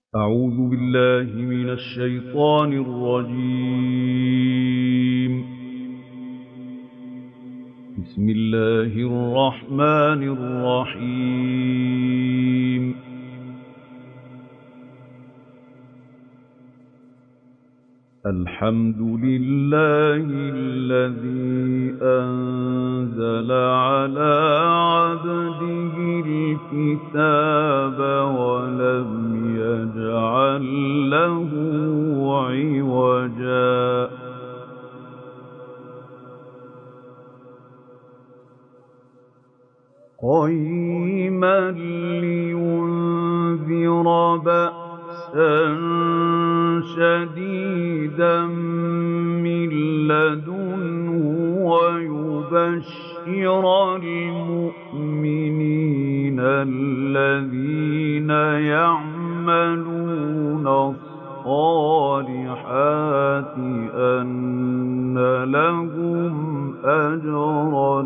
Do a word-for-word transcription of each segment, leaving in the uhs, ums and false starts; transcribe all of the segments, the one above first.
أعوذ بالله من الشيطان الرجيم. بسم الله الرحمن الرحيم. الحمد لله الذي أنزل على عبده الكتاب ولم يجعل له عوجا قيما لينذر بأسا شديدا من لدنه ويبشر المؤمنين الذين يعملون الصالحات أن لهم أجرا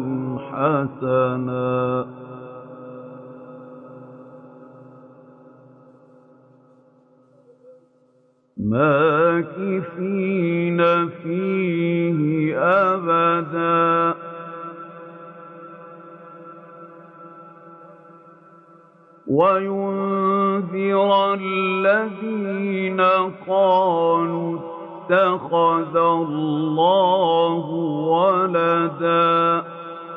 حسنا ماكثين فيه أبدا وينذر الذين قالوا اتخذ الله ولدا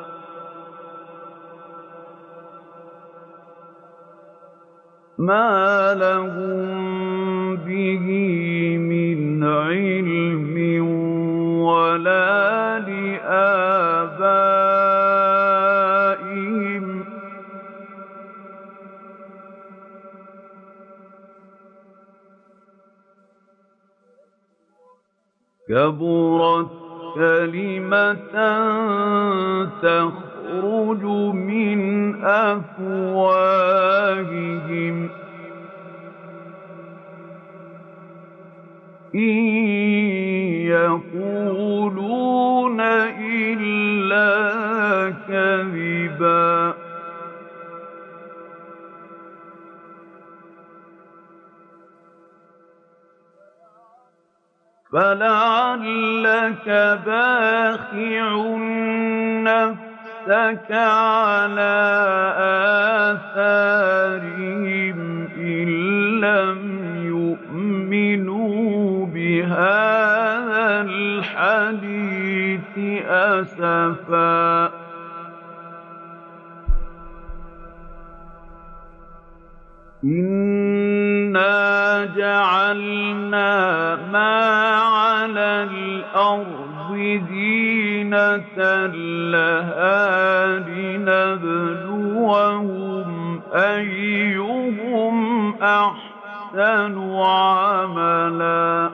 ما لهم به من علم ولا لآبائهم كبرت كلمة تخرج من أفواههم إن يقولون إلا كذبا فلعلك باخع نفسك على آثارهم إن لم يؤمنوا بهذا الحديث أسفا إنا جعلنا ما على الأرض زينة لها لنبلوهم أيهم أحسن عملا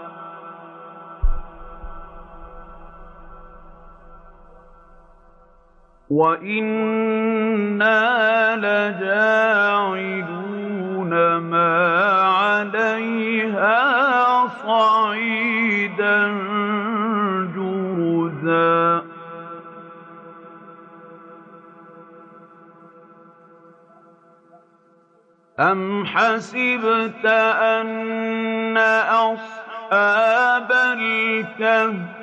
وإنا لجاعلون ما عليها صعيدا جرزا أم حسبت أن أصحاب الكهف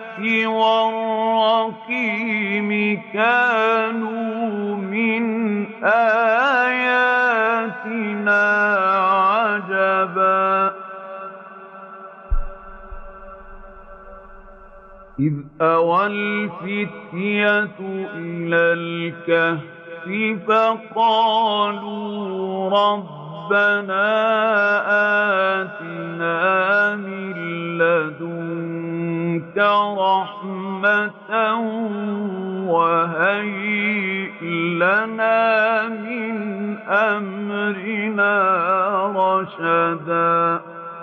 والرقيم كانوا من آياتنا عجبا إذ أوى الفتية إلى الكهف فقالوا ربنا آتنا من لدنك رحمة وهيئ لنا من أمرنا رشدا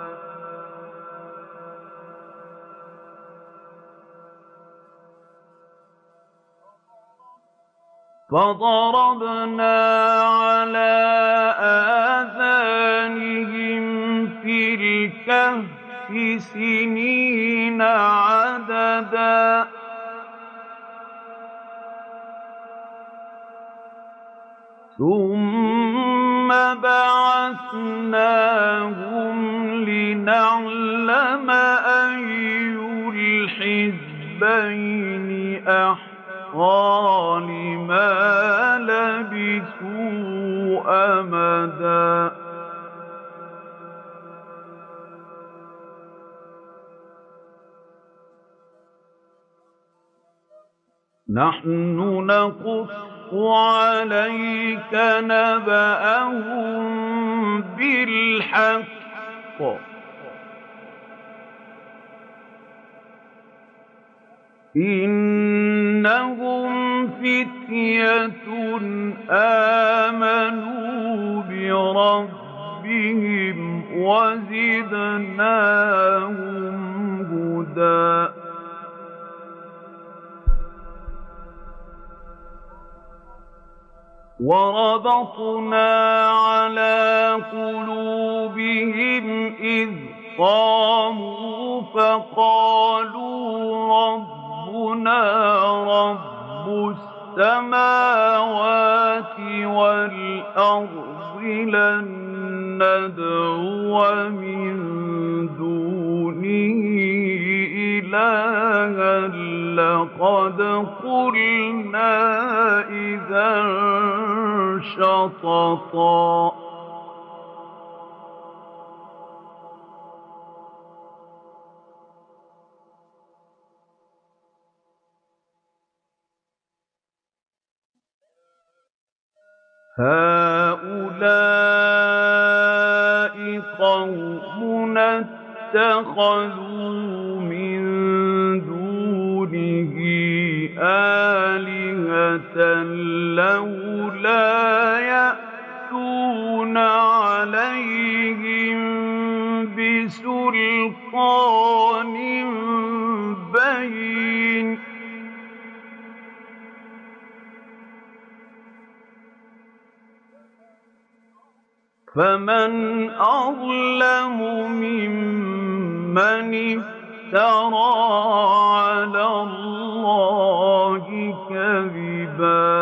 فضربنا على آذانهم في الكهف سنين عددا ثم بعثنا فَقَبَلْنَاهُمْ لِنَعْلَمَ أَيُّ الْحِزْبَيْنِ أَحْصَىٰ لِمَا لَبِثُوا أَمَدًا نَّحْنُ نَقُصُّ عَلَيْكَ نَبَأَهُم بِالْحَقِّ ۚ إِنَّهُمْ فِتْيَةٌ آمَنُوا بِرَبِّهِمْ وَزِدْنَاهُمْ هُدًى وَرَبَطْنَا عَلَىٰ قُلُوبِهِمْ إِذْ قَامُوا فَقَالُوا رَبُّنَا رَبُّ السَّمَاوَاتِ وَالْأَرْضِ لَن نَّدْعُوَ مِن دُونِهِ إِلَٰهًا لَّقَدْ قُلْنَا إِذًا شَطَطًا هَٰؤُلَاءِ قَوْمُنَا اتَّخَذُوا مِن دُونِهِ آلِهَةً لَّوْلَا يَأْتُونَ عَلَيْهِم بِسُلْطَانٍ بَيِّنٍ ۖ فَمَنْ أَظْلَمُ مِمَّنِ افْتَرَىٰ عَلَى اللَّهِ كَذِبًا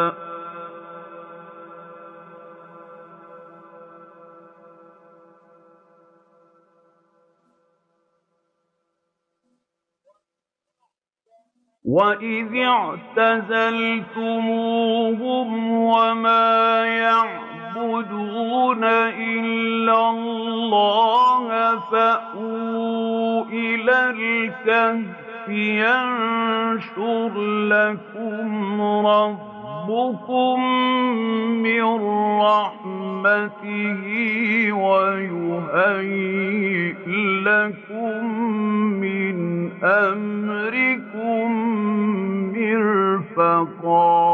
وَإِذِ اعْتَزَلْتُمُوهُمْ وَمَا يَعْبُدُونَ إِلَّا اللَّهَ فَأْوُوا إِلَى الْكَهْفِ يَنشُرْ لَكُمْ رَبُّكُم مِّن رَّحْمَتِهِ وَيُهَيِّئْ لَكُم مِّنْ أَمْرِكُم مِّرْفَقًا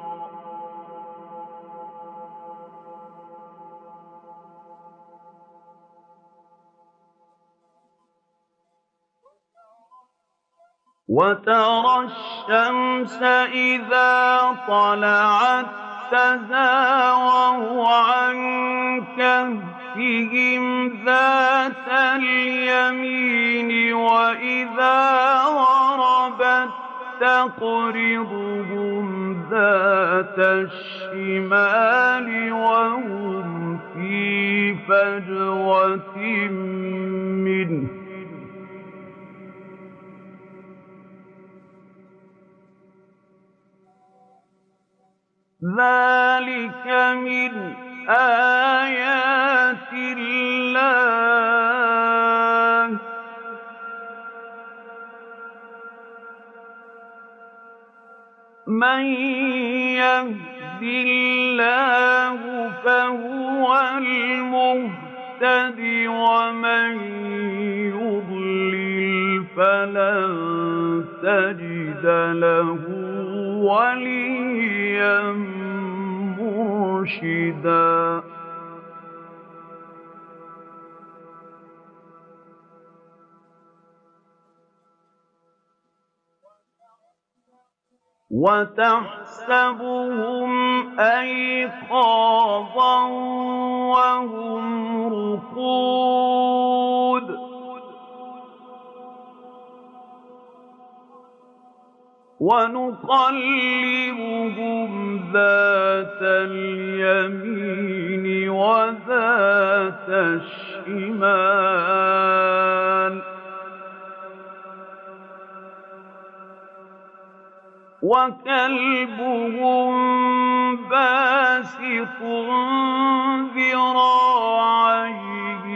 وَتَرَى الشَّمْسَ إِذَا طَلَعَت تَّزَاوَرُ عَن كَهْفِهِمْ ذَاتَ الْيَمِينِ وَإِذَا غَرَبَت تَّقْرِضُهُمْ ذَاتَ الشِّمَالِ وَهُمْ فِي فَجْوَةٍ مِّنْهُ ۚ ذَٰلِكَ مِنْ آيَاتِ اللَّهِ ۗ مَن يَهْدِ اللَّهُ فَهُوَ الْمُهْتَدِ وَمَن يُضْلِلْ فَلَن تَجِدَ لَهُ وَلِيًّا مُّرْشِدًا وَتَحْسَبُهُمْ أَيْقَاظًا وَهُمْ رُقُودٌ ۚ وَنُقَلِّبُهُمْ ذَاتَ الْيَمِينِ وَذَاتَ الشِّمَالِ وَكَلْبُهُم بَاسِطٌ ذِرَاعَيْهِ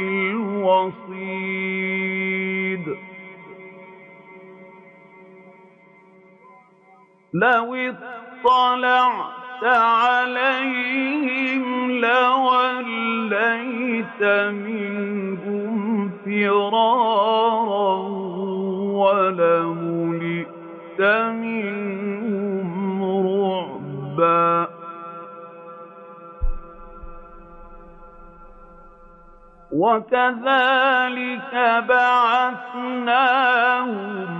بِالْوَصِيدِ لَوِ اطَّلَعْتَ عَلَيْهِمْ لَوَلَّيْتَ مِنْهُمْ فِرَارًا وَلَمُلِئْتَ مِنْهُمْ رُعْبًا وَكَذَٰلِكَ بَعَثْنَاهُمْ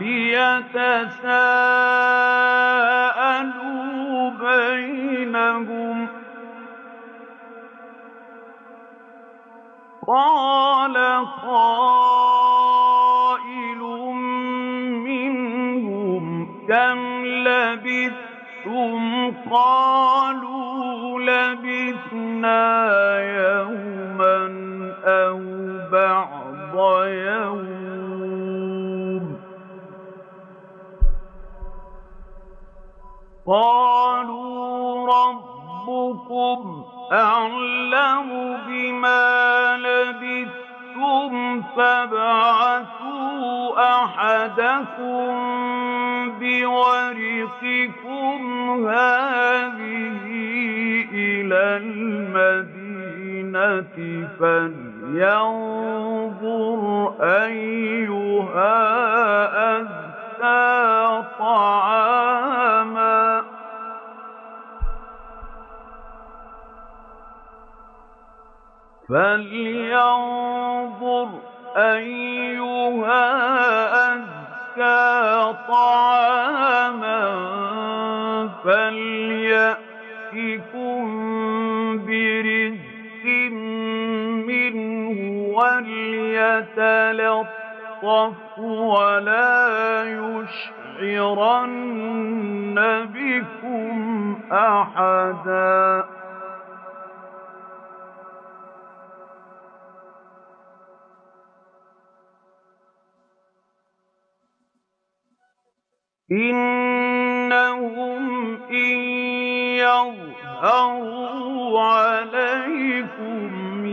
لِيَتَسَاءَلُوا بَيْنَهُمْ ۚ قَالَ قَائِلٌ مِّنْهُمْ كَمْ لَبِثْتُمْ ۖ قَالُوا لَبِثْنَا يَوْمًا أَوْ بَعْضَ يَوْمٍ ۚ قَالُوا رَبُّكُمْ أَعْلَمُ بِمَا لَبِثْتُمْ فَابْعَثُوا أَحَدَكُم بِوَرِقِكُمْ هَٰذِهِ إِلَى الْمَدِينَةِ فَلْيَنظُرْ أَيُّهَا أَزْكَىٰ طَعَامًا فَلْيَنظُرْ أَيُّهَا أَزْكَىٰ طَعَامًا فَلْيَأْتِكُم بِرِزْقٍ مِّنْهُ وَلْيَتَلَطَّفْ وَلَا يُشْعِرَنَّ بِكُمْ أَحَدًا إِنَّهُمْ إِن يَظْهَرُوا عَلَيْكُمْ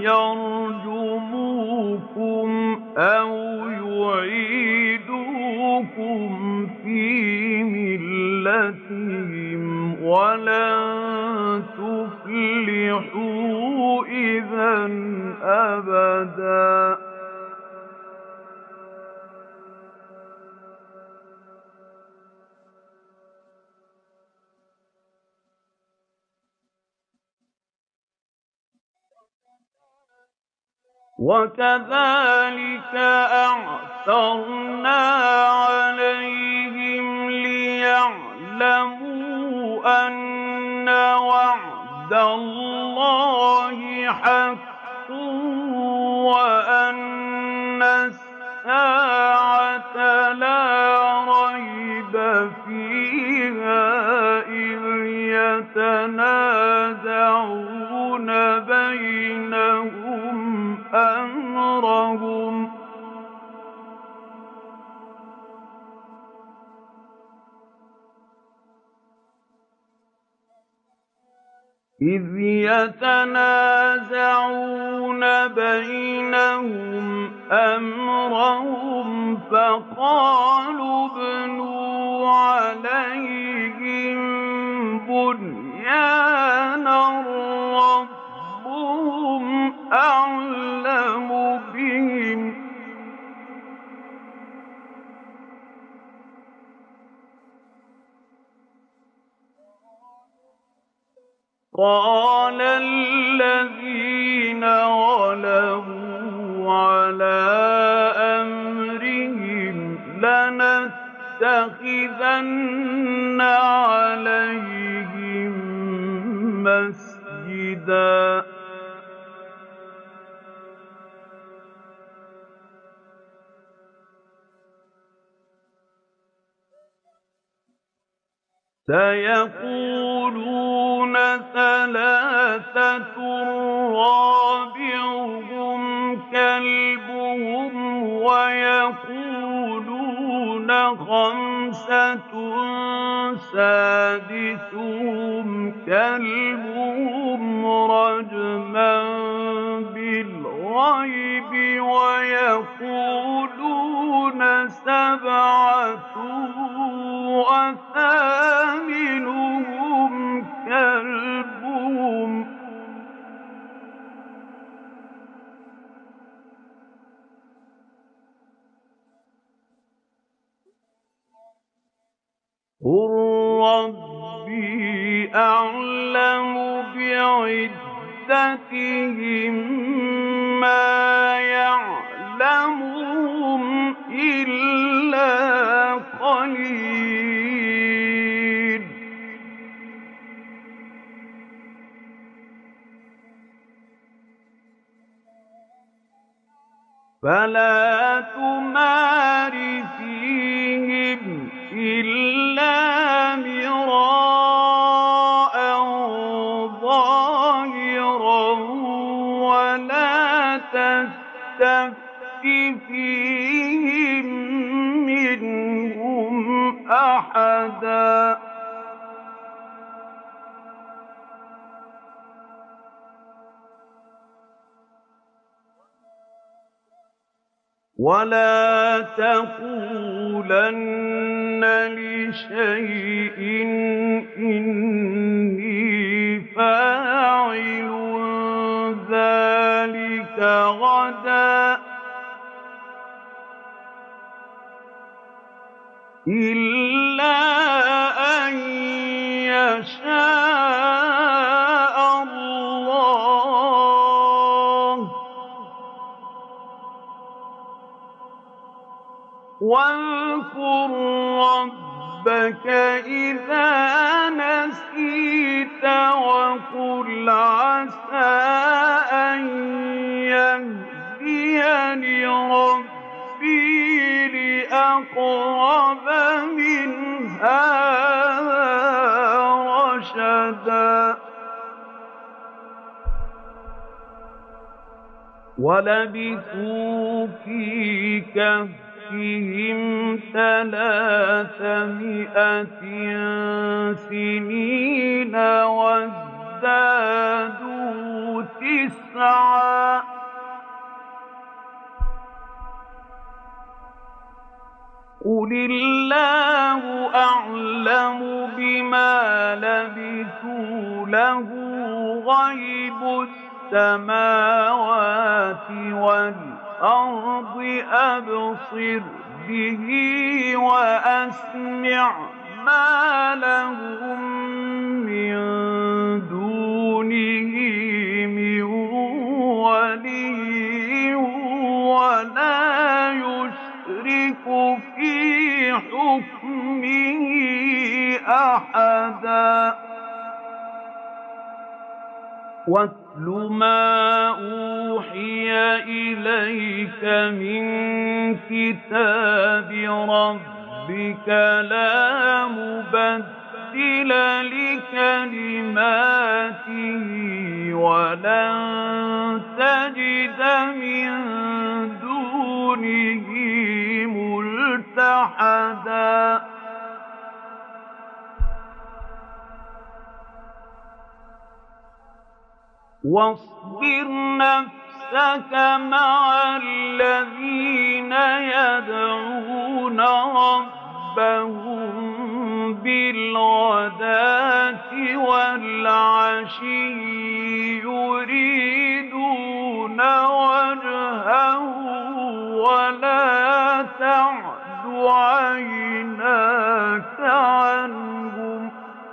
يَرْجُمُوكُمْ أَوْ يُعِيدُوكُمْ فِي مِلَّتِهِمْ وَلَن تُفْلِحُوا إِذًا أَبَدًا وَكَذَٰلِكَ أَعْثَرْنَا عَلَيْهِمْ لِيَعْلَمُوا أَنَّ وَعْدَ اللَّهِ حَقٌّ وَأَنَّ السَّاعَةَ لَا رَيْبَ فِيهَا إِذْ يَتَنَازَعُونَ بَيْنَهُمْ أَمْرَهُمْ إِذْ يَتَنَازَعُونَ بَيْنَهُمْ أَمْرَهُمْ فَقَالُوا ابْنُوا عَلَيْهِم بُنْيَانًا رَّبُّهُمْ أَعْلَمُ بِهِمْ ۚ قَالَ الَّذِينَ غَلَبُوا عَلَىٰ أَمْرِهِمْ لَنَتَّخِذَنَّ عَلَيْهِم مَّسْجِدًا سيقولون ثلاثة رابعهم كلبهم ويقولون خمسة سادسهم كلبهم رجما بالغيب ويقولون سبعة وثامنهم كلبهم قل ربي أعلم بعدتهم ما يعلمهم إلا قليل فلا تمار فيهم إلا مراء ظاهرا ولا تستفت فيهم منهم أحدا ولا تقولن لشيء إني فاعل ذلك غدا إلا أن يشاء الله واذكر ربك إذا نسيت وقل عسى أن يهديني ربي لأقرب من هذا رشدا ولبثوا في كهفهم ثلاثمائة سنين وازدادوا تسعا قل الله أعلم بما لبثوا له غيب السماوات والأرض أبصر به وأسمع ما لهم من دونه من ولي ولا يشرك في حكمه أحدا واتل ما أوحي إليك من كتاب ربك لا مبدل لكلماته ولن تجد من دونه ملتحدا واصبر نفسك مع الذين يدعون ربهم بالغداة والعشي يريدون وجهه ولا تعد عيناك عنهم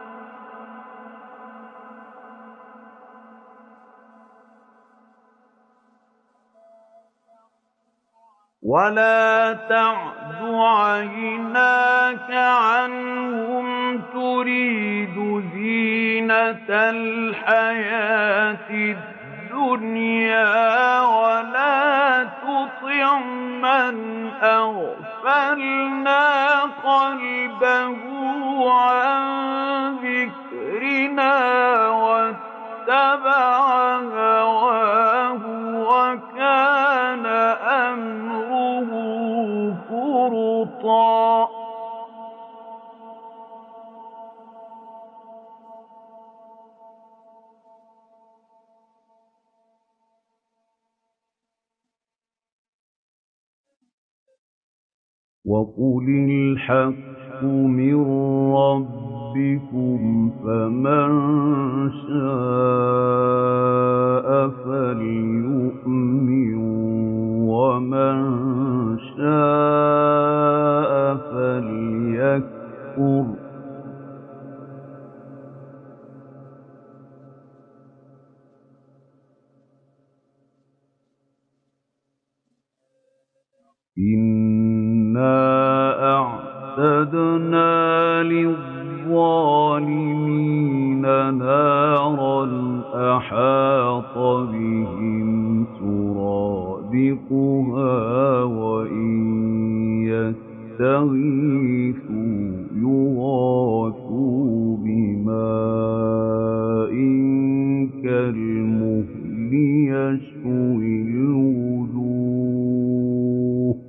ولا تعد عيناك عنهم تريد زينة الحياة الدنيا ولا تطع من أغفلنا قلبه عن أَمْرُهُ فُرُطًا وَقُلِ الْحَقُّ مِن رَّبِّكُمْ فَمَن شَاءَ فَلْيُؤْمِن وَمَن شَاءَ فَلْيَكْفُرْ ۚ إِنَّا أَعْتَدْنَا لِلظَّالِمِينَ نَارًا أَحَاطَ بِهِمْ سُرَادِقُهَا وَإِن يَسْتَغِيثُوا يُغَاثُوا بِمَاءٍ كَالْمُهْلِ يَشْوِي الْوُجُوهَ ۚ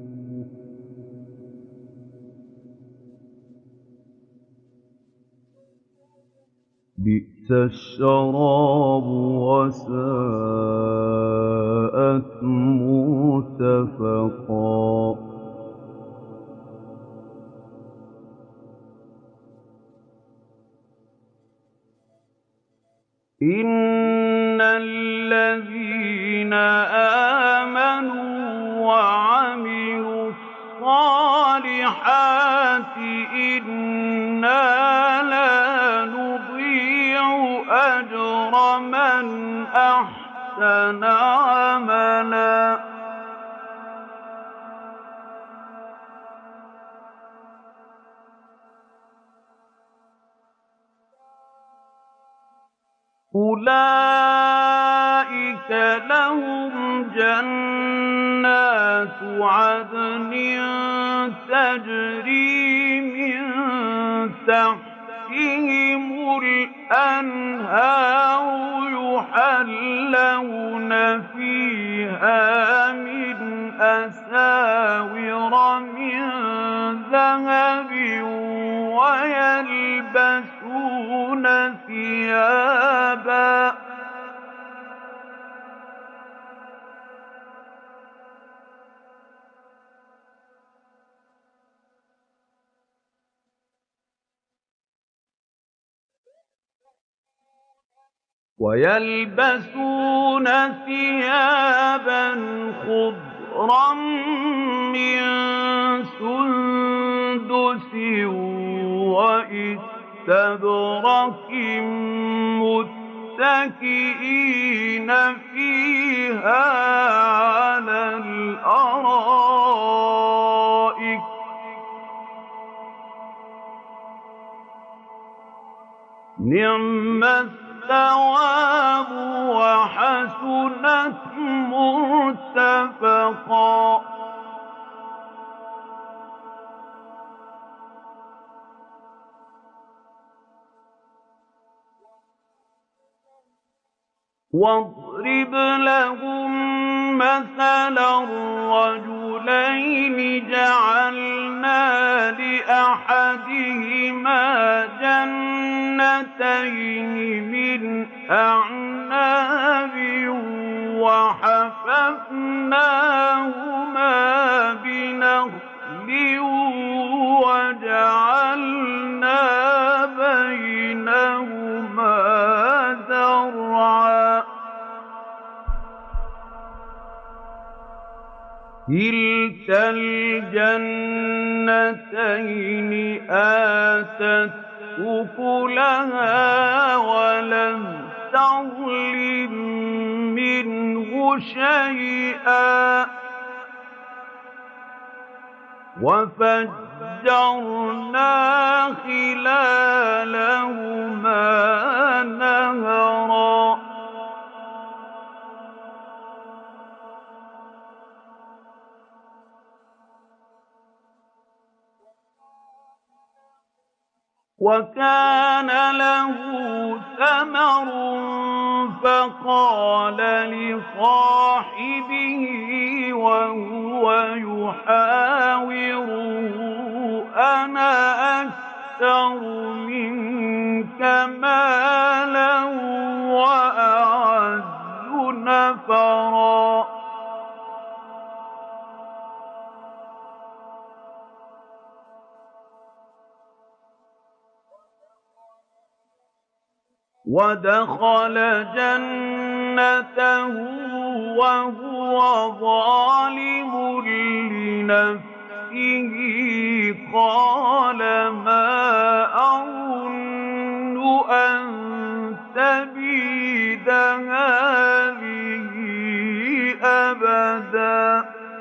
بِئْسَ الشَّرَابُ وَسَاءَتْ مُرْتَفَقًا إِنَّ الَّذِينَ آمَنُوا وَعَمِلُوا الصَّالِحَاتِ إِنَّا لَا نُضِيعُ أَجْرَ مَنْ أَحْسَنَ عَمَلًا أُولَٰئِكَ لَهُمْ جَنَّاتُ عَدْنٍ تَجْرِي مِن تَحْتِهِمُ الْأَنْهَارُ يُحَلَّوْنَ فِيهَا مِنْ أَسَاوِرَ مِن ذَهَبٍ وَيَلْبَسُونَ ثِيَابًا وَيَلْبَسُونَ ثِيَابًا خُضْرًا مِّن سُندُسٍ وَإِسْتَبْرَقٍ مُّتَّكِئِينَ فِيهَا عَلَى الْأَرَائِكِ ۚ نِعْمَ الثَّوَابُ وَحَسُنَتْ مُرْتَفَقًا وَاضْرِبْ لَهُم مَّثَلًا رَّجُلَيْنِ جَعَلْنَا لِأَحَدِهِمَا جَنَّتَيْنِ مِنْ أَعْنَابٍ وَحَفَفْنَاهُمَا بِنَخْلٍ وَجَعَلْنَا بَيْنَهُمَا زَرْعًا كِلْتَا الْجَنَّتَيْنِ آتَتْ أُكُلَهَا وَلَمْ تَظْلِم مِّنْهُ شَيْئًا ۚ وَفَجَّرْنَا خِلَالَهُمَا نَهَرًا وَكَانَ لَهُ ثَمَرٌ فَقَالَ لِصَاحِبِهِ وَهُوَ وَدَخَلَ جَنَّتَهُ وَهُوَ ظَالِمٌ لِّنَفْسِهِ قَالَ مَا أَظُنُّ أَن تَبِيدَ هَٰذِهِ أَبَدًا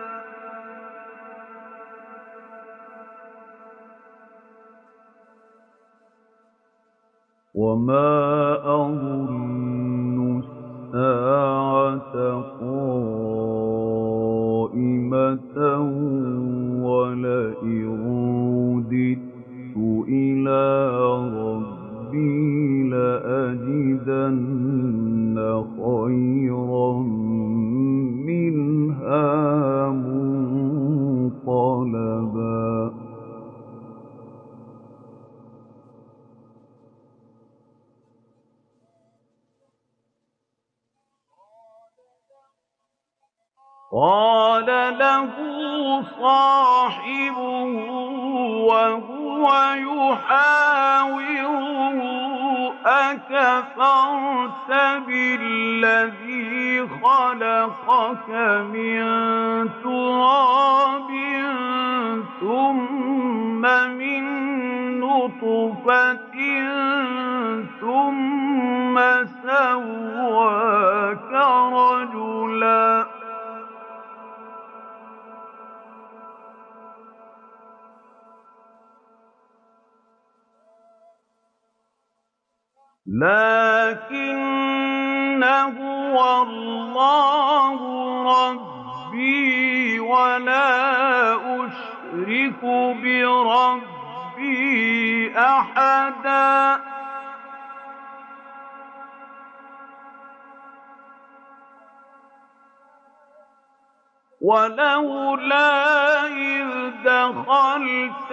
وَمَا أَظُنُّ السَّاعَةَ قَائِمَةً وَلَئِن رُّدِدتُّ إِلَىٰ رَبِّي لَأَجِدَنَّ خَيْرًا مِّنْهَا مُنقَلَبًا قَالَ لَهُ صَاحِبُهُ وَهُوَ يُحَاوِرُهُ أَكَفَرْتَ بِالَّذِي خَلَقَكَ مِن تُرَابٍ ثُمَّ مِن نُّطْفَةٍ ثُمَّ سَوَّاكَ رَجُلًا لَّٰكِنَّ هُوَ اللَّهُ رَبِّي وَلَا أُشْرِكُ بِرَبِّي أَحَدًا وَلَوْلَا إِذْ دَخَلْتَ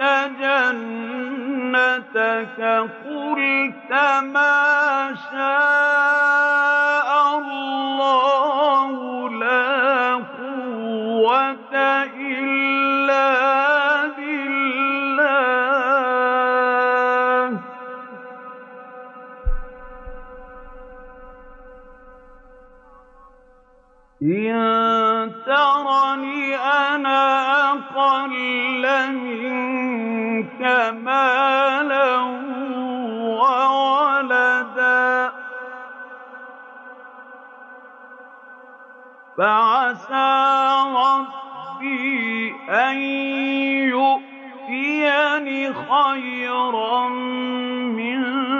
جَنَّتَكَ قُلْتَ مَا شَاءَ اللَّهُ لَا قُوَّةَ إِلَّا بِاللَّهِ إِن تَرَنِ أَنَا أَقَلَّ مِنكَ مَالًا وَوَلَدًا فَعَسَىٰ رَبِّي أَن يُؤْتِيَنِ خَيْرًا مِّن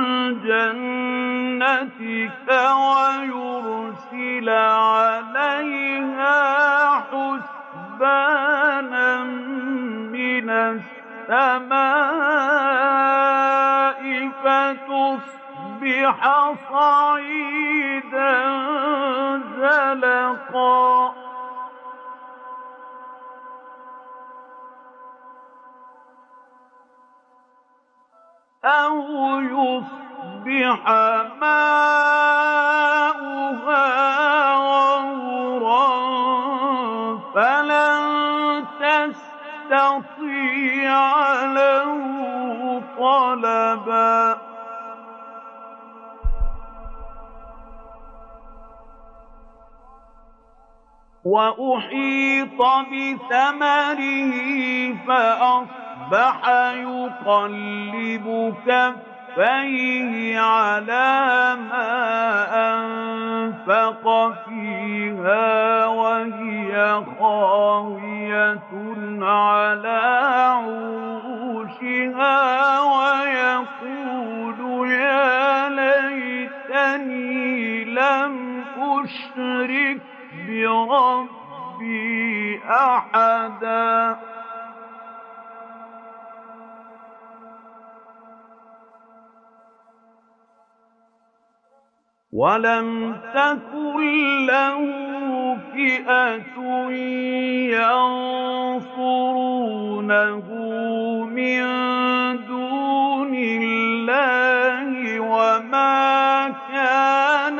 جَنَّتِكَ وَيُرْسِلَ عَلَيْهَا حُسْبَانًا مِّنَ السَّمَاءِ فَتُصْبِحَ صَعِيدًا زَلَقًا أَوْ يُصْبِحَ مَاؤُهَا غَوْرًا فَلَن تَسْتَطِيعَ لَهُ طَلَبًا وَأُحِيطَ بِثَمَرِهِ فَأَصْبَحَ يُقَلِّبُ كَفَّيْهِ عَلَىٰ مَا أَنفَقَ فِيهَا وَهِيَ خَاوِيَةٌ عَلَىٰ عُرُوشِهَا وَيَقُولُ يَا لَيْتَنِي لَمْ أُشْرِكْ بِرَبِّي أَحَدًا وَلَمْ تَكُن لَّهُ فِئَةٌ يَنصُرُونَهُ مِن دُونِ اللَّهِ وَمَا كَانَ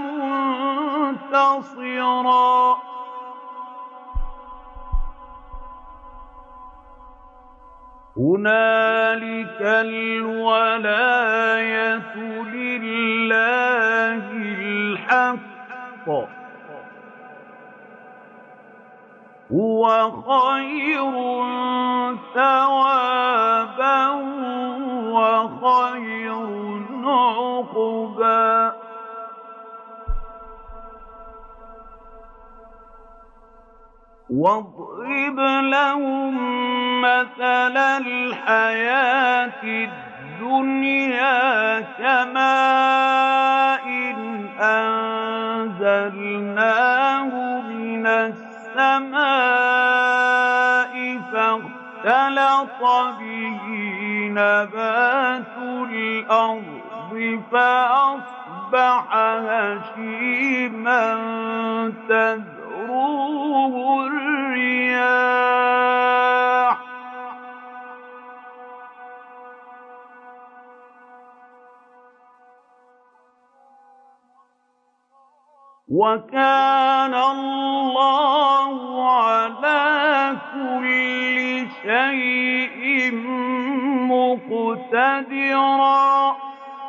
مُنتَصِرًا هنالك الولاية لله الحق هو خير ثوابا وخير عقبا واضرب لهم مثل الحياة الدنيا كماء أنزلناه من السماء فاختلط به نبات الأرض فأصبح هشيما تذروه الرياح وكان الله على كل شيء مقتدرا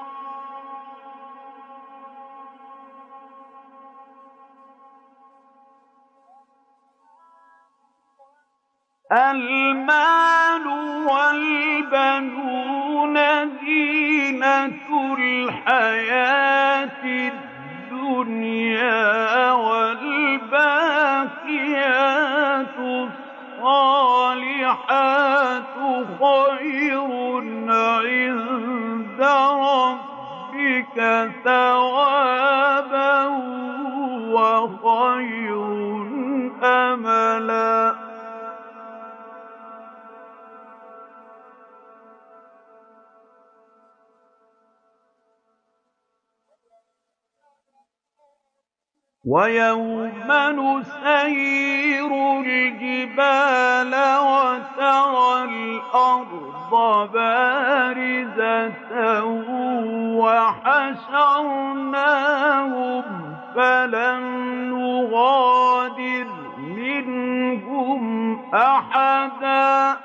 المال والبنون زينة الحياة الدنيا والباقيات الصالحات خير عند ربك ثوابا وخير أملا ويوم نسير الجبال وترى الأرض بارزة وحشرناهم فلم نغادر منهم أحدا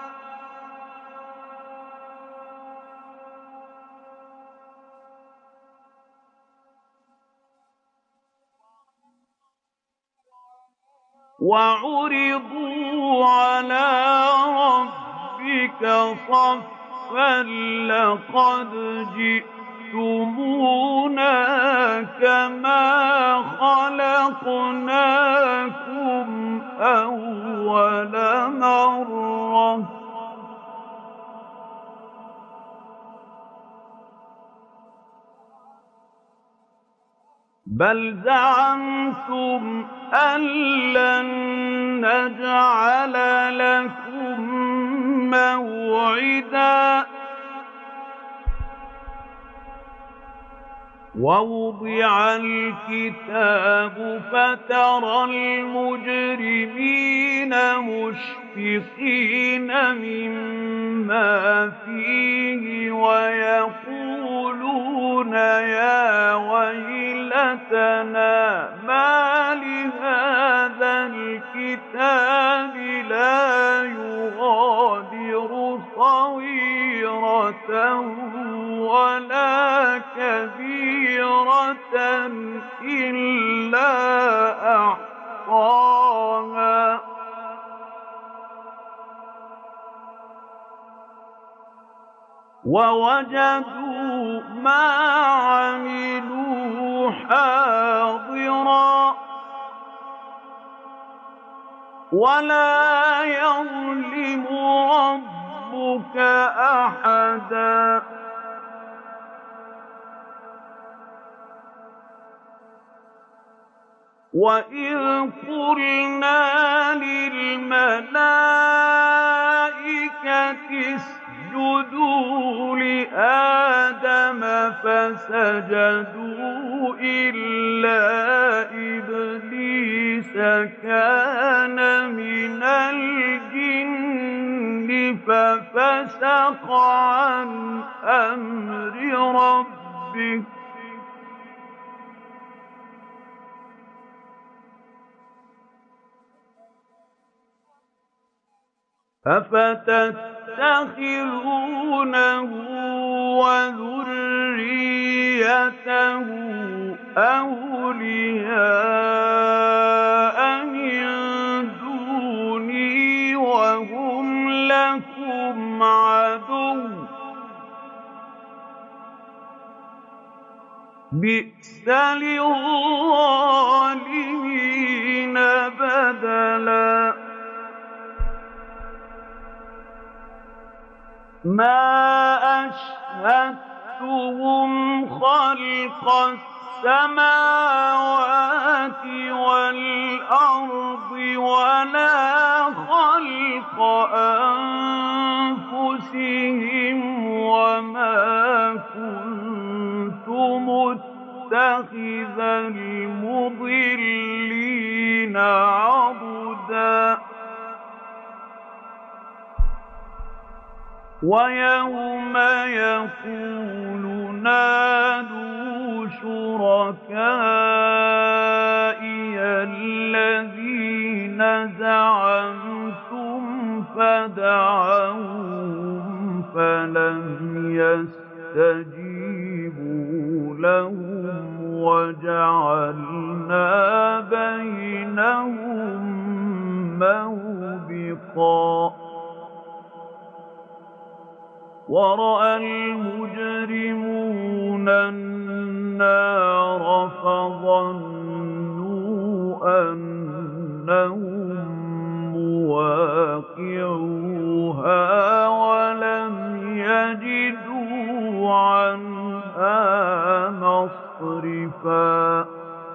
وعرضوا على ربك صفا لقد جئتمونا كما خلقناكم أول مرة بل زعمتم أن لن نجعل لكم موعدا ووضع الكتاب فترى المجرمين مشفقين مما فيه ويقولون يا ويلتنا ما لهذا الكتاب لا يغادر صغيرة ولا كبيرة إلا أحصاها ووجدوا ما عملوا حاضرا ولا يظلم ربك أحدا وإذ قلنا للملائكة اسجدوا لآدم فسجدوا إلا إبليس كان من الجن ففسق عن أمر ربه أفتتخذونه تتخذونه وذريته أولياء من دوني وهم لكم عدو ۚ بئس للظالمين بدلا. ما أشهدتهم خلق السماوات والأرض ولا خلق أنفسهم وما كنت متخذ المضلين عضدا. ويوم يقول نادوا شركائي الذين زعمتم فدعوهم فلم يستجيبوا لهم وجعلنا بينهم موبقا. ورأى المجرمون النار فظنوا أنهم مواقعوها ولم يجدوا عنها مصرفا.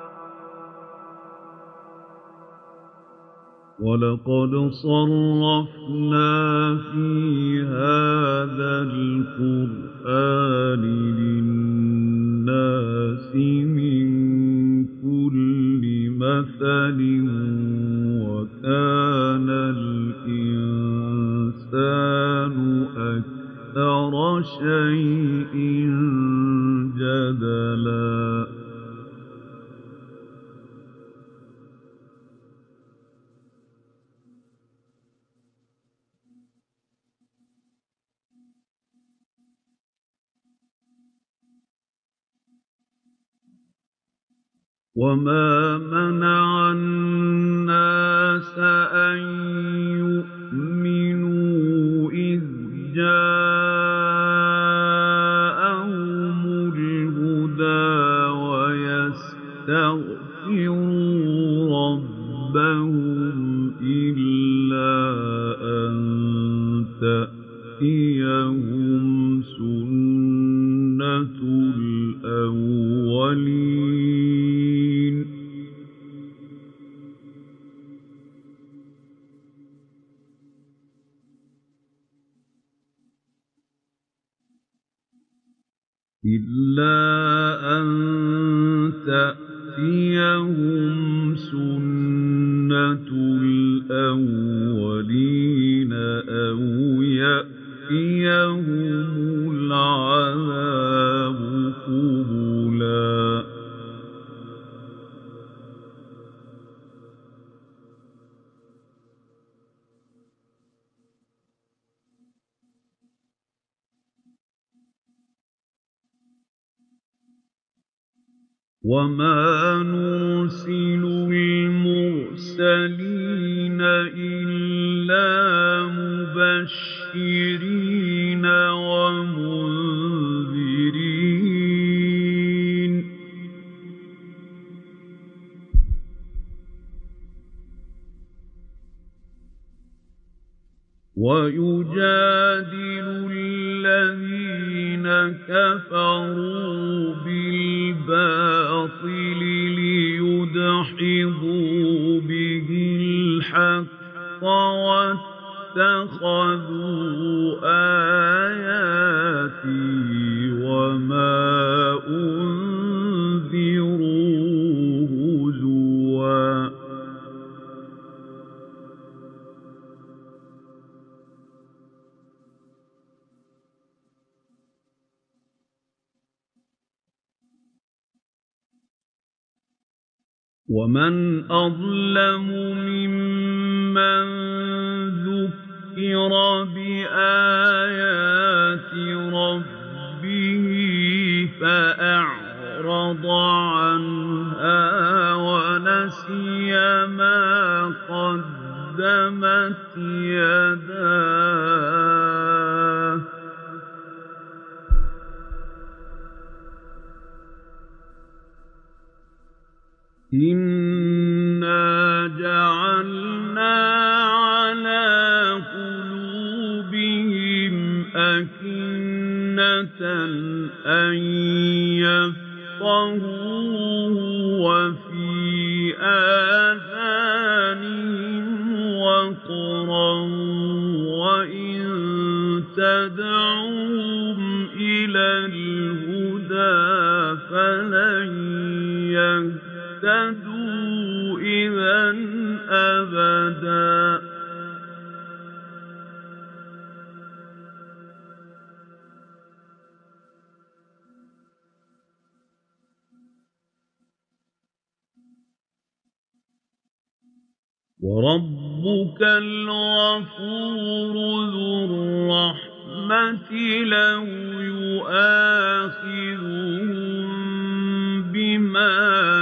ولقد صرفنا في هذا القرآن للناس من كل مثل وكان الإنسان أكثر شيء جدلا. وما منع الناس أن يؤمنوا إذ جاءهم الهدى ويستغفروا ربهم إلا أن تأتيهم سنة الأولين إلا أن تأتيهم سنة الأولين أو يأتيهم العذاب قبلا. وما نرسل المرسلين إلا مبشرين ومنذرين ويجادل الذين كفروا بالباطل ليدحضوا به الحق واتخذوا آياتي وما أنذروا هزوا. ومن أظلم ممن ذكر بآيات قدمت يداه إنا جعلنا على قلوبهم أكنة أن يفقهوه وفي آذانهم وقرا وإن تدعوهم إلى الهدى فلن يهتدوا إذا أبدا وربك الغفور ذو الرحمة لو يؤاخذهم بما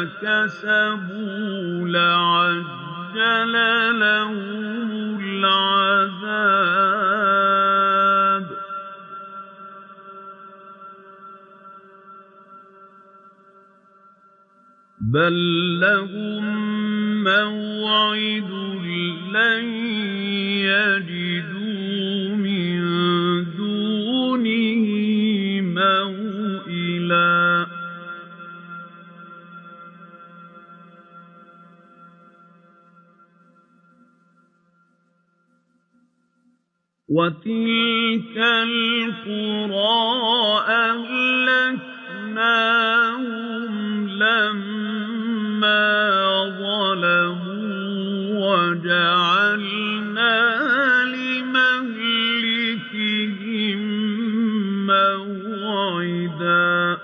كسبوا لعجل لهم العذاب بل لهم موعد لن يجدوا من دونه موئلا وتلك القرى أهلكناهم لما ظلموا وجعلنا لمهلكهم موعدا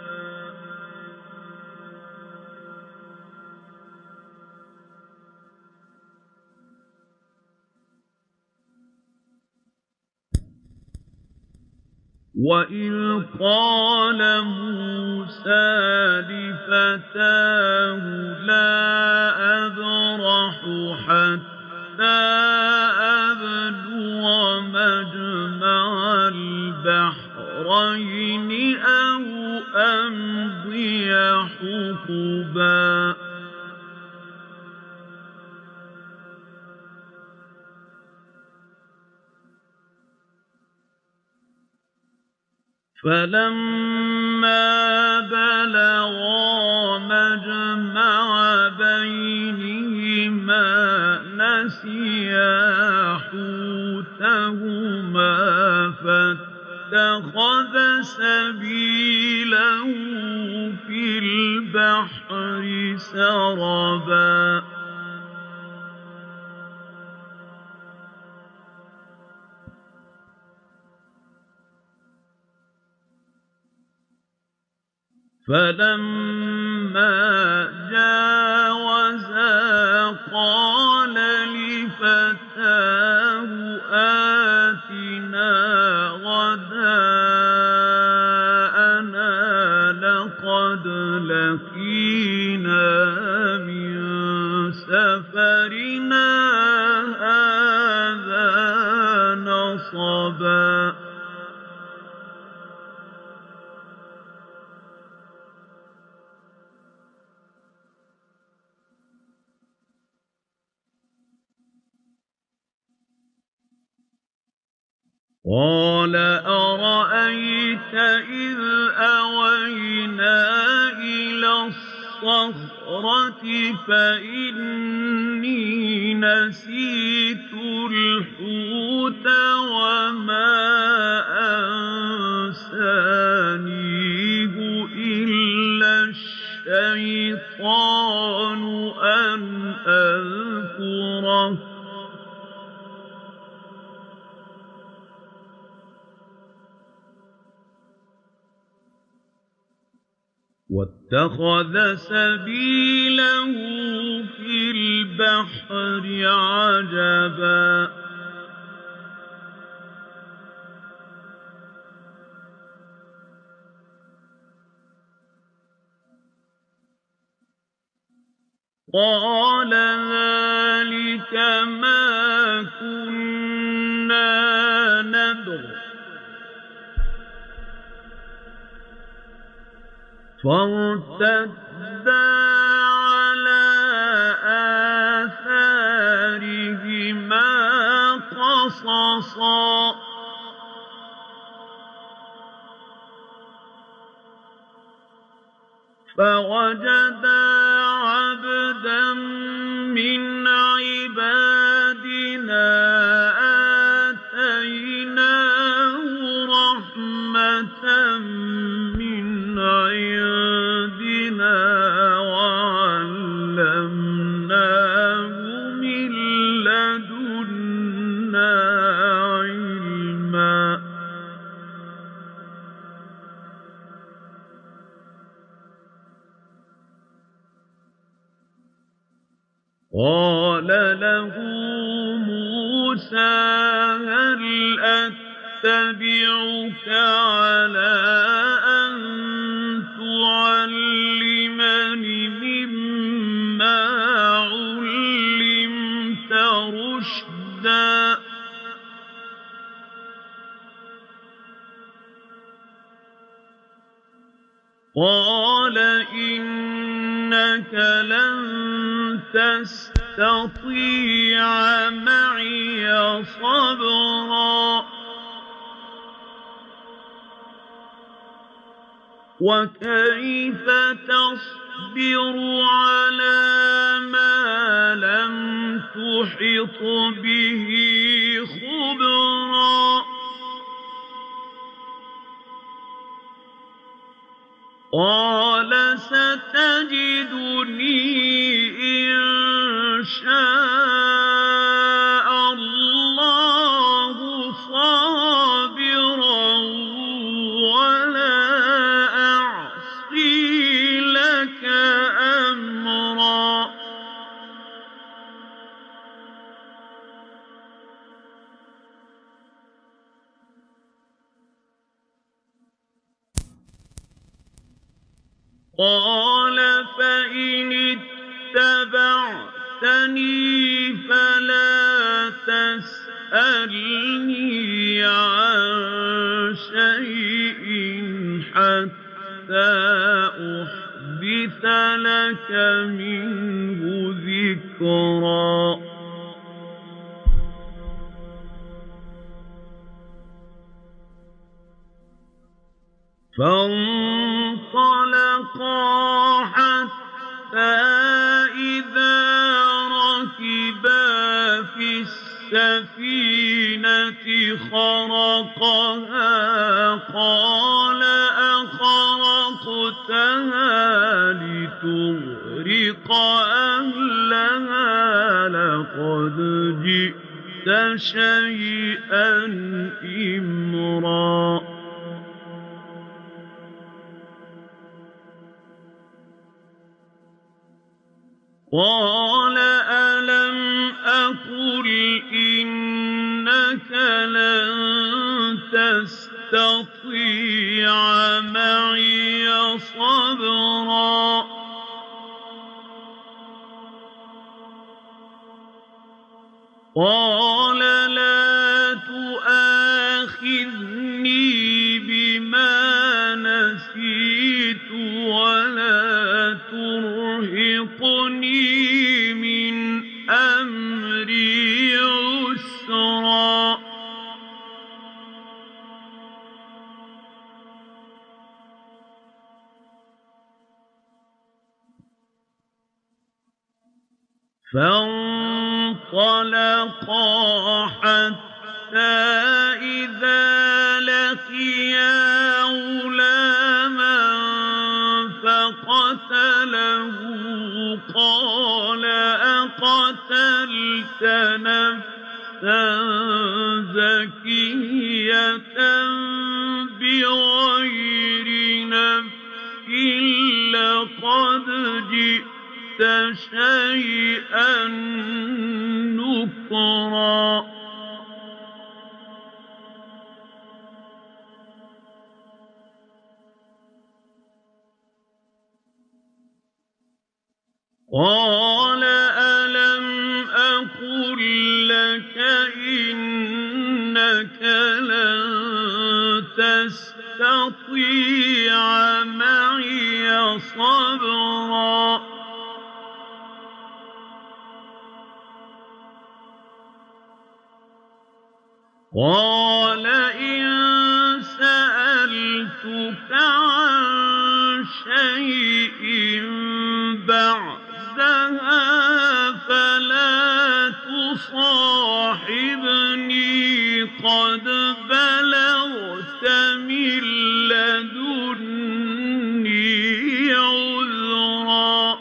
وَإِذْ قَالَ مُوسَىٰ لِفَتَاهُ لَا أَبْرَحُ حَتَّىٰ أَبْلُغَ مَجْمَعَ الْبَحْرَيْنِ أَوْ أَمْضِيَ حُقُبًا فَلَمَّا بَلَغَا مَجْمَعَ بَيْنِهِمَا نَسِيَا حُوتَهُمَا فَاتَّخَذَ سَبِيلَهُ فِي الْبَحْرِ سَرَبًا فَلَمَّا جَاوَزَا قَالَ لِفَتَاهُ آتِنَا غَدَاءَنَا لَقَدْ لَقِينَا مِن سَفَرِنَا هَٰذَا نَصَبًا قَالَ أَرَأَيْتَ إِذْ أَوَيْنَا إِلَى الصَّخْرَةِ فَإِنِّي نَسِيتُ الْحُوتَ وَمَا أَنسَانِيهُ إِلَّا الشَّيْطَانُ أَنْ أَذْكُرَهُ وَاتَّخَذَ سَبِيلَهُ فِي الْبَحْرِ عَجَبًا قَالَ ذَٰلِكَ ما كنا نبغ فارتدا على آثارهما قصصا فوجدا عبدا من عبادنا آتيناه رحمة من عندنا وعلمناه من لدنا علما قال له موسى هل أتبعك على أن تعلمني مما علمت رشدا قال إنك لن تستطيع معي صبرا وكيف تصبر على ما لم تحط به خبرا قال ستجدني إن شاء الله صابرا ولا أعصي لك أمرا قال فإن اتبعتني فلا تسألني عن شيء حتى أحدث لك منه ذكرا فانطلقا حتى إذا ركبا في السفينة خرقها قال أخرقتها لتغرق أهلها لقد جئت شيئا إمرا قال ألم أقل إنك لن تستطيع معي صبرا قال لا تؤاخذني بما نسيت ولا ترهقني من أمري عسرا فانطلقا حتى إذا لقيا غلاما فقتله قال أقتلت نفسا زكية بغير نفس لقد جئت شيئا نكرا قال ألم أقل تستطيع معي صبرا قال إن سألتك عن شيء بعدها فلا تصاحبني قد بلغت من لدني عذرا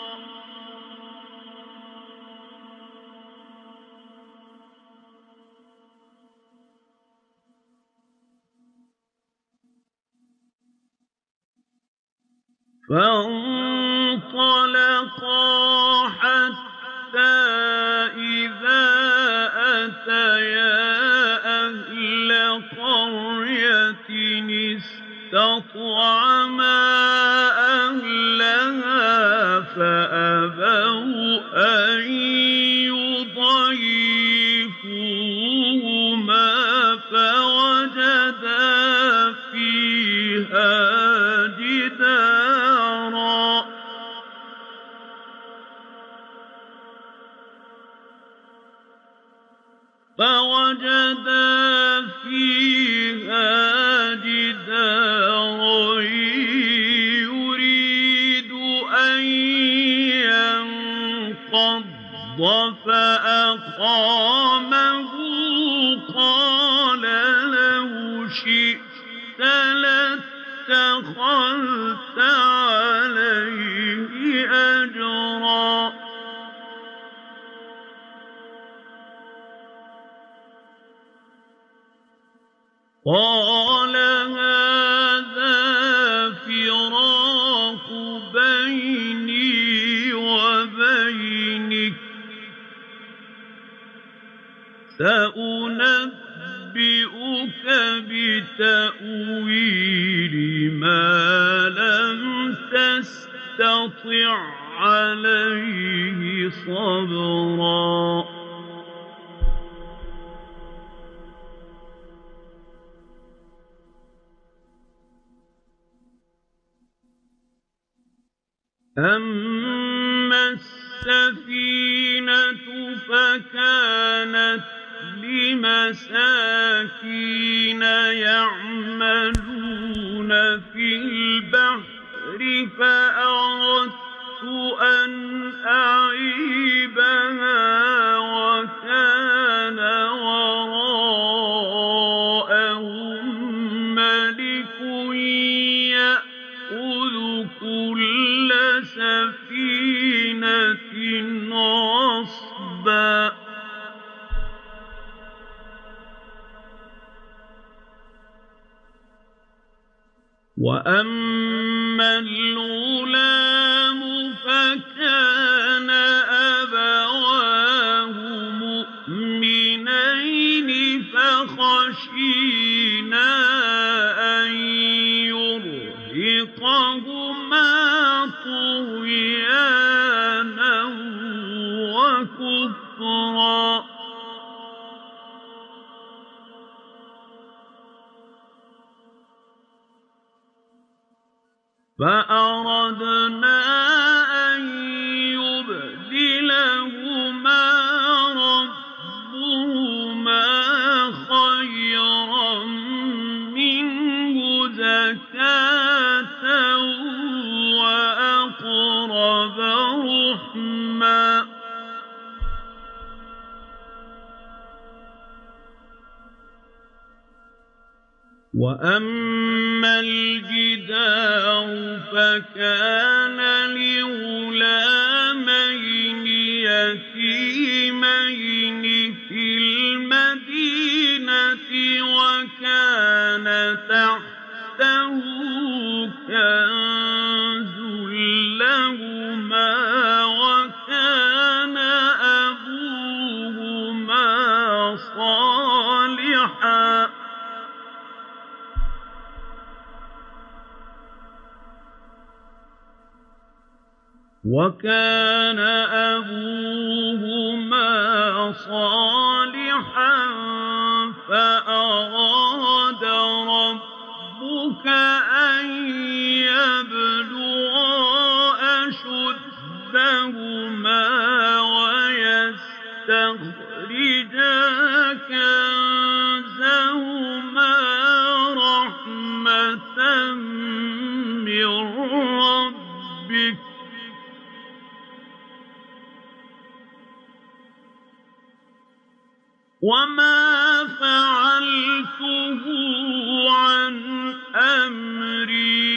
فانطلقا حتى إذا أتيا أهل قرية استطعما أهلها فأبوا أن يضيفوهما فوجدا فيها جدارا فوجدا فيها جدارا يريد أن ينقض فأقامه قال لو شئت لاتخذت عليه أجرا قال هذا فراق بيني وبينك سأنبئك بتأويل ما لم تستطع عليه صبرا أما السفينة فكانت لمساكين يعملون في البحر فأردت أن أعيبها وكان وراءهم ملك يأخذ كل سفينة غصبا وأما الغلام فكان أبواه مؤمنين فخشينا أن يرهقهما طغيانا وكفرا فأردنا أن يبدلهما ربهما خيرا منه زكاة وأقرب رحما وأما الجدار فكان لغلامين يتيمين في المدينة وكان تحته كنز لهما وكان أبوهما صالحا وكان أبوهما صالحا فأراد ربك وما فعلته عن أمري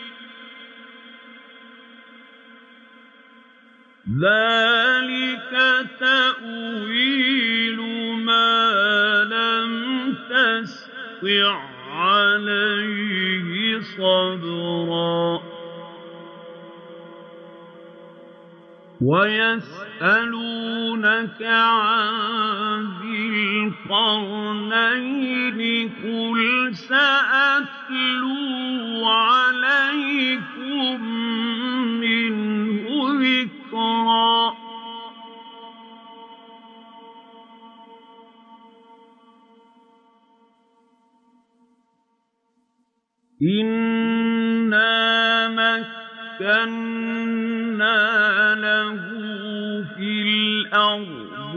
ذلك تأويل ما لم تستطع عليه صبرا ويسألونك عن ذي القرنين قل سأتلو عليكم منه ذكرا إنا مكنا له في الأرض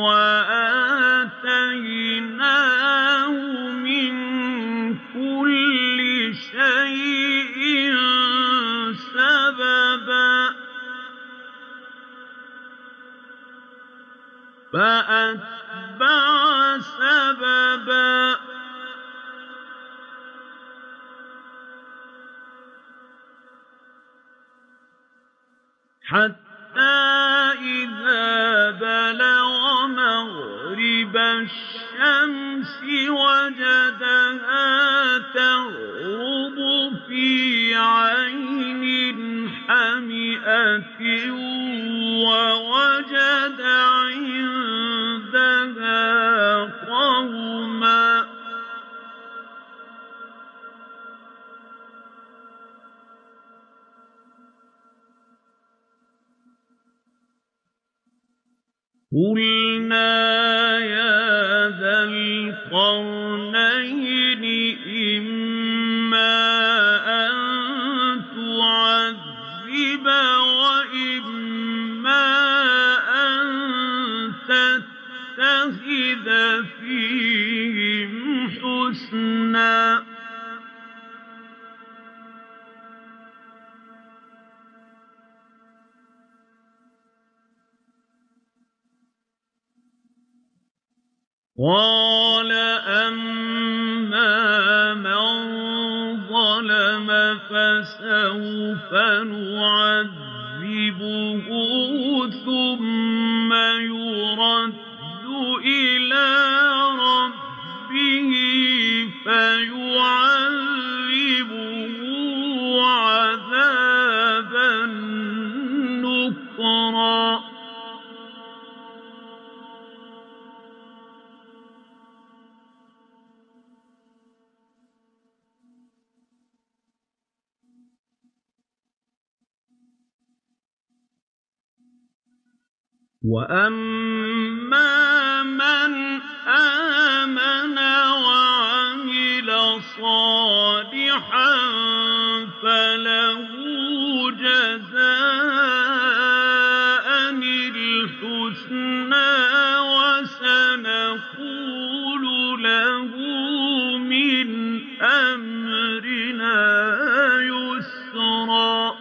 وآتيناه من كل شيء سببا فأتبع سببا حتى إذا بلغ مغرب الشمس وجدها تغرب في عين حمئة ووجد عندها قوما قلنا يا ذا القرنين إما أن تعذب وإما أن تتخذ فيهم حسنا قال أما من ظلم فسوف نعذبه ثم يرد إلى ربه فيعذبه عذابا نكرا وأما من آمن وعمل صالحا فله جزاء الحسنى وسنقول له من أمرنا يسرا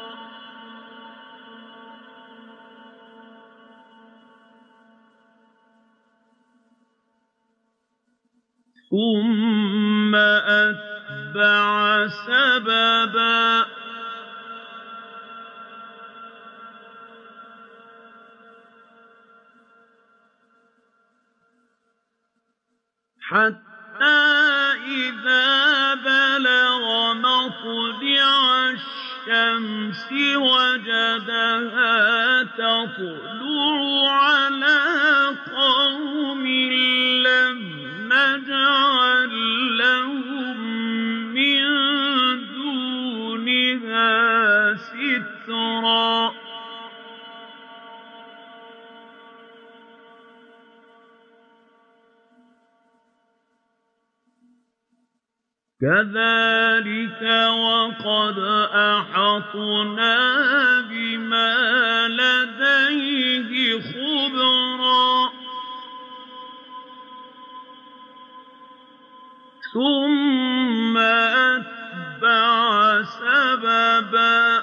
ثم أتبع سببا حتى إذا بلغ مطلع الشمس وجدها تطلع على قوم لم نجعل لهم من دونها سترا كذلك وقد أحطنا بما لديه خبرا ثم أتبع سببا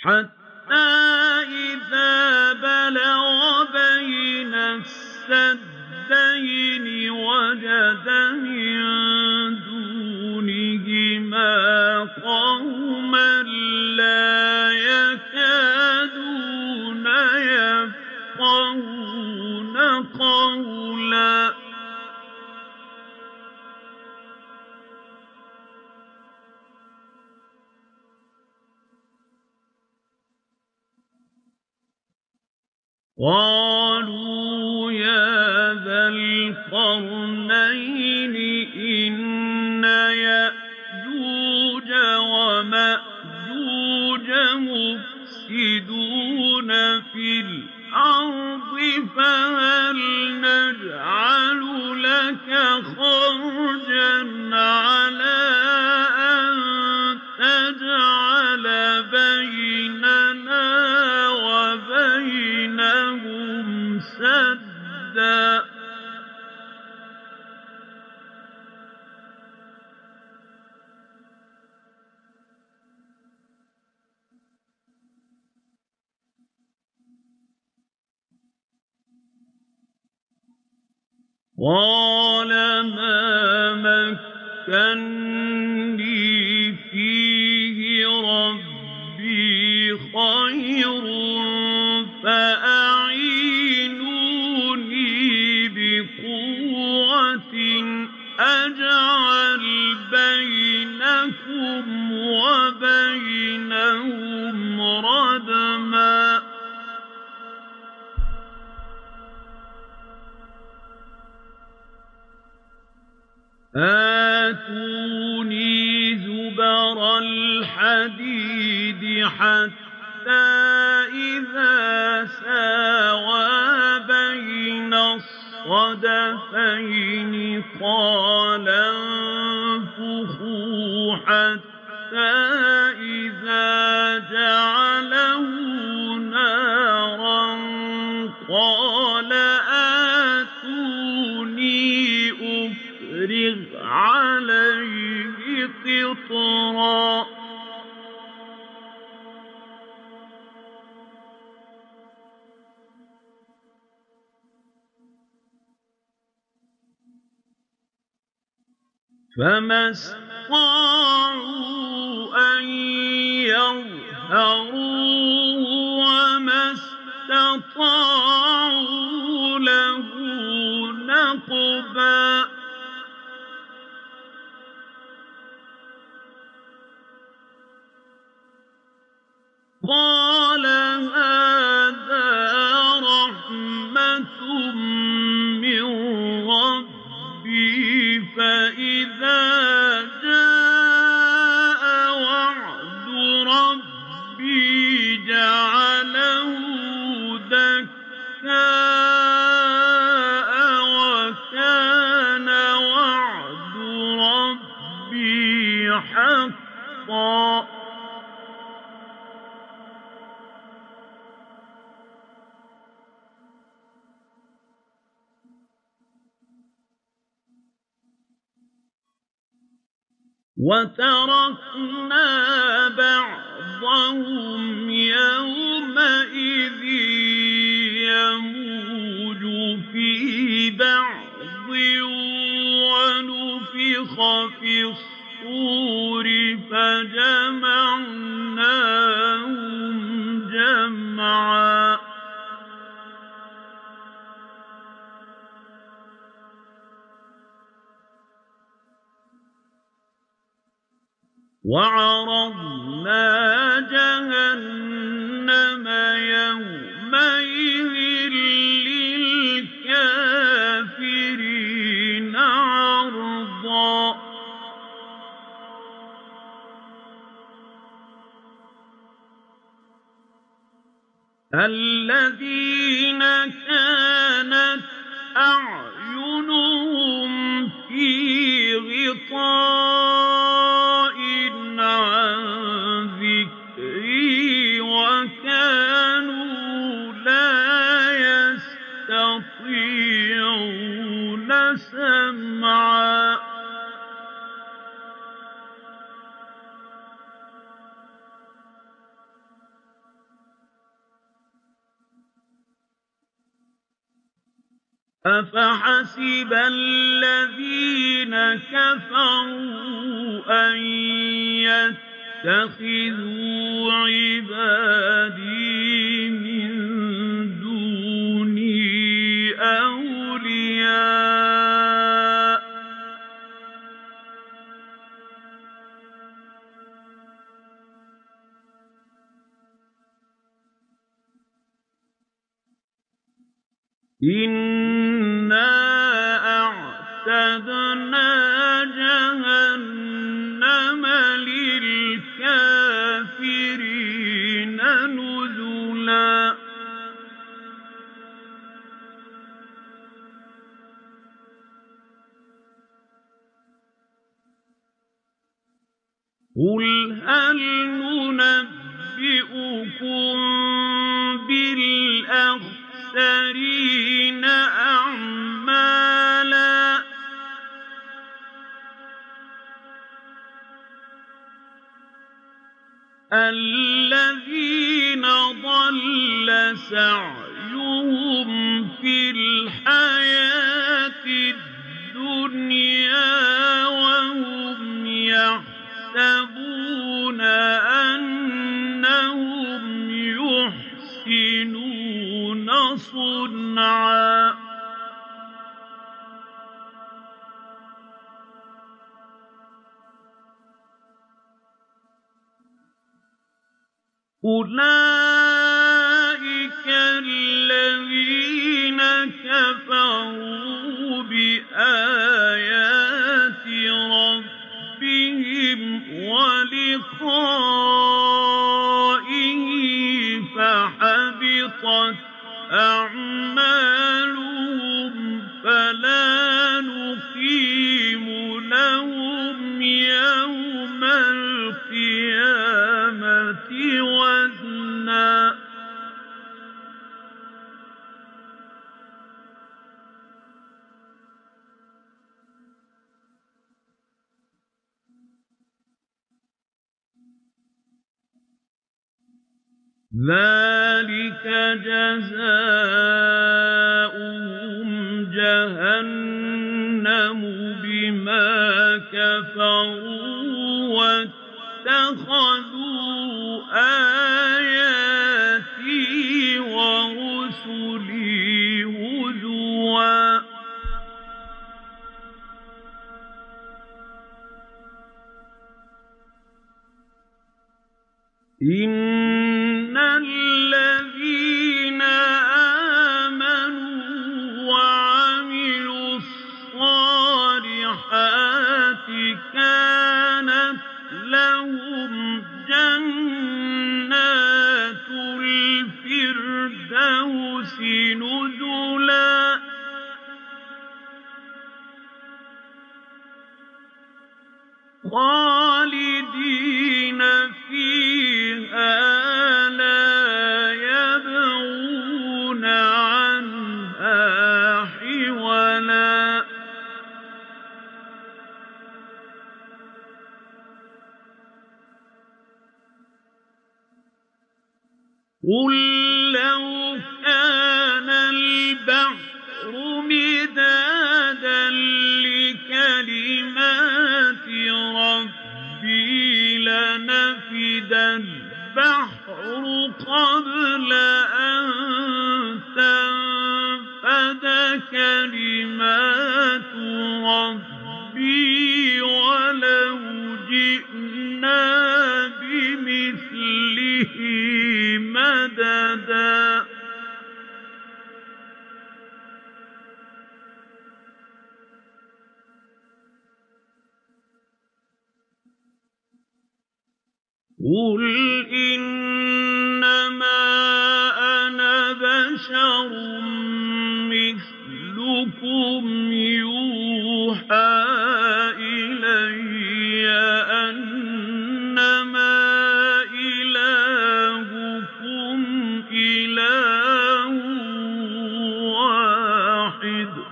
حتى إذا بلغ بين السدين وجد من دونهما قوما لا يكادون يفقهون قولا قالوا يا ذا القرنين إن يأجوج ومأجوج مفسدون في الأرض فهل نجعل لك خرجا على أن تجعل بيننا وبينهم سدا قال ما مكني فيه ربي خير فأعينوني بقوة أجعل بينكم وبينهم ردما آتوني زبر الحديد حتى إذا ساوى بين الصدفين قال انفخوا حتى إذا جعله نارا قال آتوني أفرغ عليه قطرا فما استطاعوا أن يظهروه وما استطاعوا له نقبا قال هذا رحمة من ربي فإذا جاء وعد ربي جعله دكاء وكان وعد ربي حقا وتركنا بعضهم يومئذ يموج في بعض ونفخ في الصور فجمعناهم جمعا وعرضنا جهنم يومئذ للكافرين عرضا الذين كانت أعينهم في غطاء عن ذكري وكانوا لا يستطيعون سمعا أَفَحَسِبَ الَّذِينَ كَفَرُوا أَن يَتَّخِذُوا عِبَادِي مِن دُونِي أَوْلِيَاءَ ۚ إِنَّا أَعْتَدْنَا جَهَنَّمَ لِلْكَافِرِينَ نُزُلًا قُلْ هَلْ نُنَبِّئُكُم بِالْأَخْسَرِينَ أَعْمَالًا الَّذِينَ ضَلَّ سَعْيُهُمْ فِي الْحَيَاةِ الدُّنْيَا وَهُمْ يَحْسَبُونَ أَنَّهُمْ يُحْسِنُونَ صُنْعًا أُولَٰئِكَ الَّذِينَ كَفَرُوا بِآيَاتِ رَبِّهِمْ وَلِقَائِهِ فَحَبِطَتْ أَعْمَالُهُمْ فَلَا نُقِيمُ لَهُمْ يَوْمَ الْقِيَامَةِ وَزْنًا ذَلِكَ جَزَاؤُهُمْ جَهَنَّمُ بِمَا كَفَرُوا وَاتَّخَذُوا آيَاتِي وَرُسُلِي هُزُوًا إِنَّ الَّذِينَ آمَنُوا وَعَمِلُوا الصَّالِحَاتِ كَانَتْ لَهُمْ جَنَّاتُ الْفِرْدَوْسِ نُزُلًا خَالِدِينَ فِيهَا لَا يَبْغُونَ عَنْهَا حِوَلًا قُل لَّوْ كَانَ الْبَحْرُ مِدَادًا لِّكَلِمَاتِ رَبِّي لَنَفِدَ الْبَحْرُ قَبْلَ أَن تَنفَدَ كَلِمَاتُ رَبِّي وَلَوْ جِئْنَا بِمِثْلِهِ مَدَدًا قُلْ إِنَّمَا أَنَا بَشَرٌ مِّثْلُكُمْ يُوحَىٰ إِلَيَّ أَنَّمَا إِلَٰهُكُمْ إِلَٰهٌ وَاحِدٌ ۖ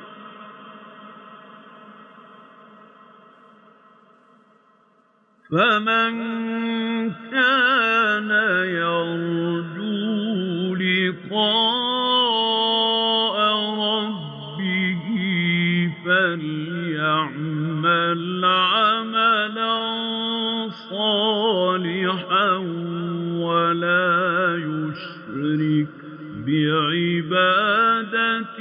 فَمَن كَانَ يَرْجُو لِقَاءَ رَبِّهِ عبادة